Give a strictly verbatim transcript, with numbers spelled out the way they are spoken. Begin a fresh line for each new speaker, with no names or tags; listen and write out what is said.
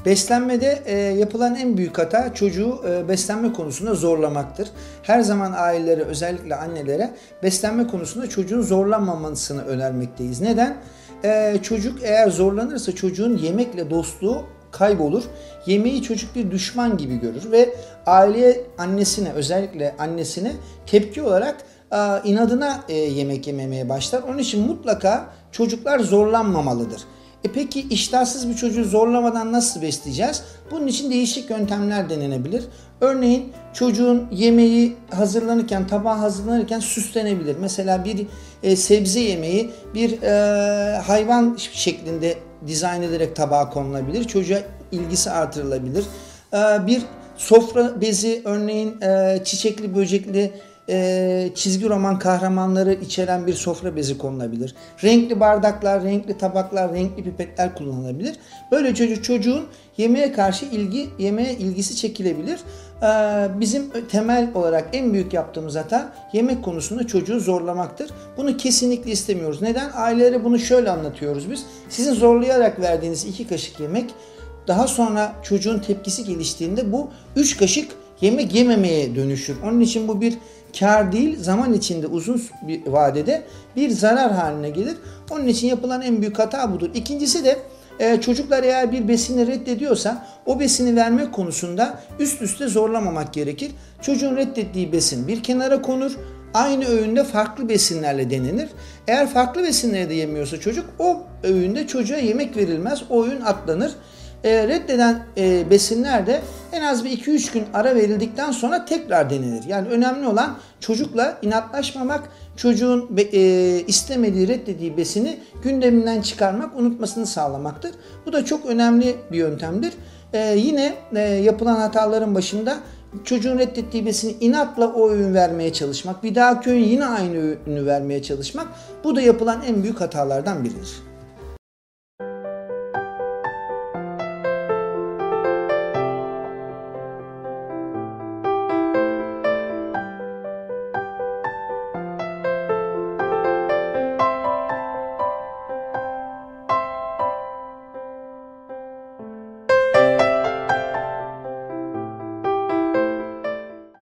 Beslenmede e, yapılan en büyük hata çocuğu e, beslenme konusunda zorlamaktır. Her zaman ailelere, özellikle annelere beslenme konusunda çocuğun zorlanmamasını önermekteyiz. Neden? E, çocuk eğer zorlanırsa çocuğun yemekle dostluğu kaybolur. Yemeği çocuk bir düşman gibi görür ve aileye, annesine, özellikle annesine tepki olarak e, inadına e, yemek yememeye başlar. Onun için mutlaka çocuklar zorlanmamalıdır. E peki iştahsız bir çocuğu zorlamadan nasıl besleyeceğiz? Bunun için değişik yöntemler denenebilir. Örneğin çocuğun yemeği hazırlanırken, tabağı hazırlanırken süslenebilir. Mesela bir e, sebze yemeği bir e, hayvan şeklinde dizayn ederek tabağa konulabilir. Çocuğa ilgisi artırılabilir. E, bir sofra bezi, örneğin e, çiçekli, böcekli, E, çizgi roman kahramanları içeren bir sofra bezi konulabilir. Renkli bardaklar, renkli tabaklar, renkli pipetler kullanılabilir. Böyle çocuk çocuğun yemeğe karşı ilgi, yemeğe ilgisi çekilebilir. E, bizim temel olarak en büyük yaptığımız hata yemek konusunda çocuğu zorlamaktır. Bunu kesinlikle istemiyoruz. Neden? Ailelere bunu şöyle anlatıyoruz biz. Sizin zorlayarak verdiğiniz iki kaşık yemek daha sonra çocuğun tepkisi geliştiğinde bu üç kaşık yemek yememeye dönüşür. Onun için bu bir kar değil, zaman içinde uzun bir vadede bir zarar haline gelir. Onun için yapılan en büyük hata budur. İkincisi de e, çocuklar eğer bir besini reddediyorsa o besini vermek konusunda üst üste zorlamamak gerekir. Çocuğun reddettiği besin bir kenara konur. Aynı öğünde farklı besinlerle denenir. Eğer farklı besinleri de yemiyorsa çocuk, o öğünde çocuğa yemek verilmez. O öğün atlanır. E, reddeden e, besinler de en az bir iki üç gün ara verildikten sonra tekrar denenir. Yani önemli olan çocukla inatlaşmamak, çocuğun e, istemediği, reddediği besini gündeminden çıkarmak, unutmasını sağlamaktır. Bu da çok önemli bir yöntemdir. E, yine e, yapılan hataların başında çocuğun reddettiği besini inatla o öğün vermeye çalışmak, bir dahaki öğün yine aynı öğünü vermeye çalışmak, bu da yapılan en büyük hatalardan biridir.